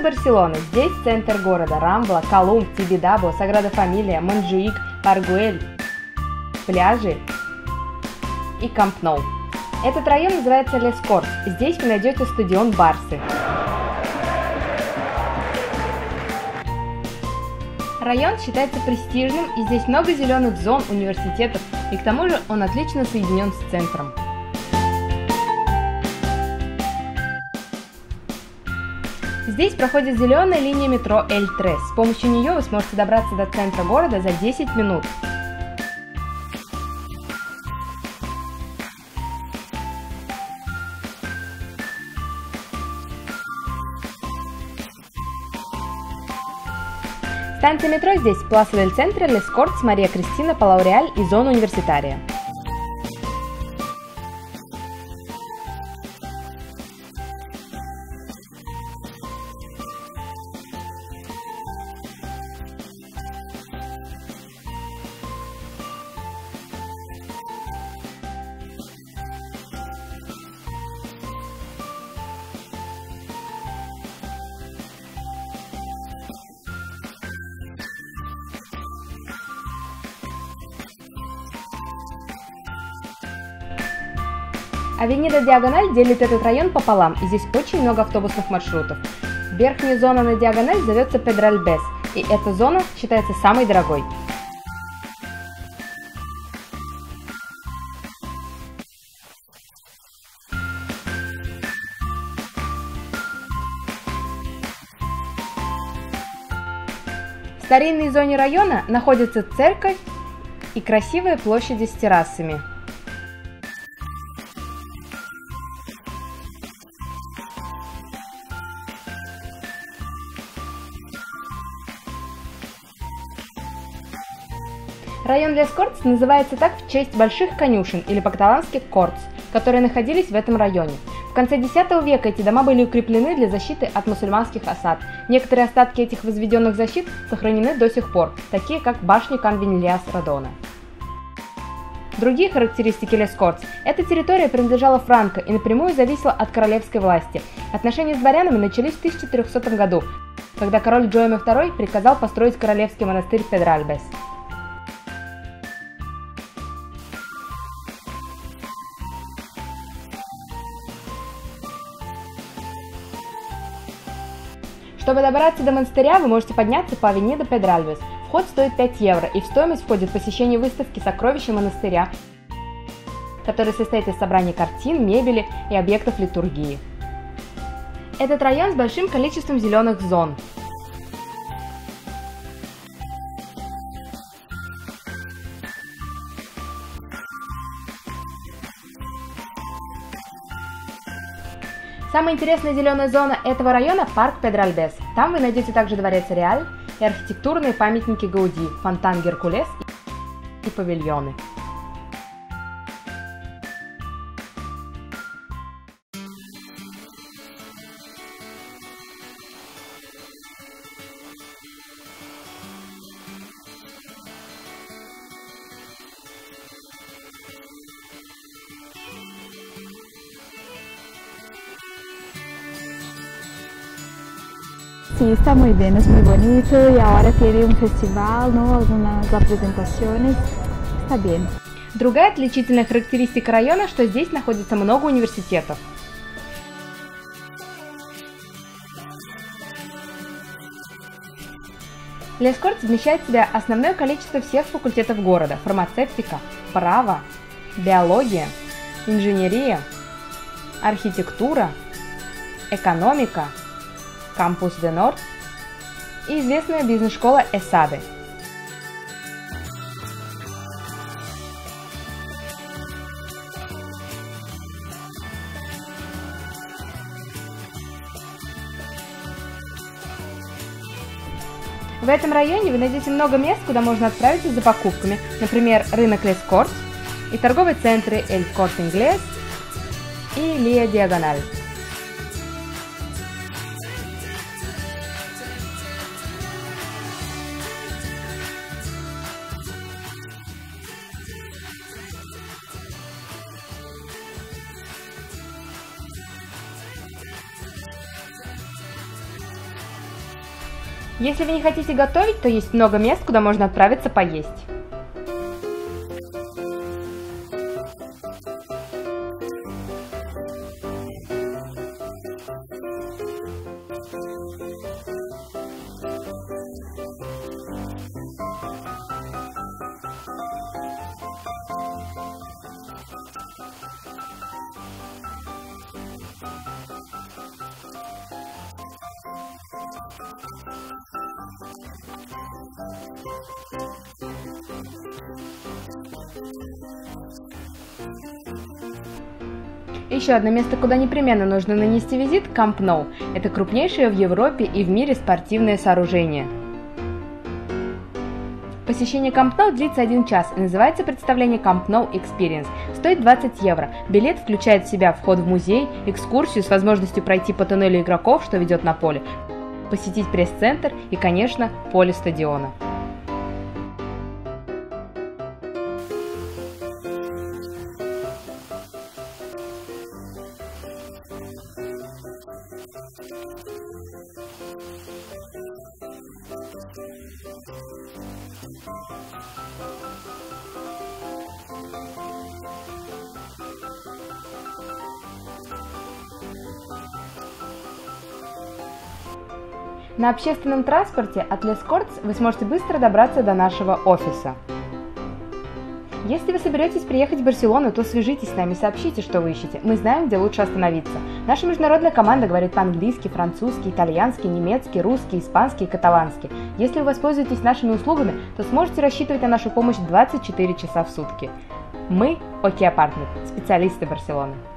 Барселоны. Здесь центр города, Рамбла, Колумб, Тибидабо, Саграда Фамилия, Монжуик, Паргуэль, пляжи и Камп Ноу. Этот район называется Лес Кортс. Здесь вы найдете стадион Барсы. Район считается престижным, и здесь много зеленых зон, университетов, и к тому же он отлично соединен с центром. Здесь проходит зеленая линия метро Эль-Трес. С помощью нее вы сможете добраться до центра города за 10 минут. Станция метро здесь Пласа дель Центро, Лес Кортс, Мария Кристина, Палау Реаль и зона Университария. Авенида Диагональ делит этот район пополам, и здесь очень много автобусных маршрутов. Верхняя зона на Диагональ зовется Педральбес, и эта зона считается самой дорогой. В старинной зоне района находится церковь и красивые площади с террасами. Район Лес Кортс называется так в честь больших конюшен, или по-каталански «кортс», которые находились в этом районе. В конце X века эти дома были укреплены для защиты от мусульманских осад. Некоторые остатки этих возведенных защит сохранены до сих пор, такие как башня Кан-Виньяльяс-Родона. Другие характеристики Лес Кортс – эта территория принадлежала Франко и напрямую зависела от королевской власти. Отношения с дворянами начались в 1300 году, когда король Джоэме II приказал построить королевский монастырь Педральбес. Чтобы добраться до монастыря, вы можете подняться по Авенида Педральбес. Вход стоит 5 евро, и в стоимость входит посещение выставки «Сокровища монастыря», которая состоит из собрания картин, мебели и объектов литургии. Этот район с большим количеством зеленых зон. Самая интересная зеленая зона этого района – парк Педральбес. Там вы найдете также дворец Реаль и архитектурные памятники Гауди, фонтан Геркулес и павильоны. Sí, está muy bien, es muy bonito y ahora tiene un festival, ¿no? Algunas presentaciones, está bien. Другая отличительная характеристика района, что здесь находится много университетов. Лес Кортс вмещает в себя основное количество всех факультетов города: фармацевтика, право, биология, инженерия, архитектура, экономика, Кампус де Норд и известная бизнес-школа ESADE. В этом районе вы найдете много мест, куда можно отправиться за покупками, например, рынок Лес Кортс и торговые центры El Corte Inglés и Лия Диагональ. Если вы не хотите готовить, то есть много мест, куда можно отправиться поесть. Еще одно место, куда непременно нужно нанести визит – Camp Nou. Это крупнейшее в Европе и в мире спортивное сооружение. Посещение Camp Nou длится 1 час и называется представление Camp Nou Experience. Стоит 20 евро. Билет включает в себя вход в музей, экскурсию с возможностью пройти по туннелю игроков, что ведет на поле, посетить пресс-центр и, конечно, поле стадиона. На общественном транспорте от Les Corts вы сможете быстро добраться до нашего офиса. Если вы соберетесь приехать в Барселону, то свяжитесь с нами и сообщите, что вы ищете. Мы знаем, где лучше остановиться. Наша международная команда говорит по-английски, французски, итальянски, немецки, русский, испанский и каталански. Если вы воспользуетесь нашими услугами, то сможете рассчитывать на нашу помощь 24 часа в сутки. Мы – OK Apartment, специалисты Барселоны.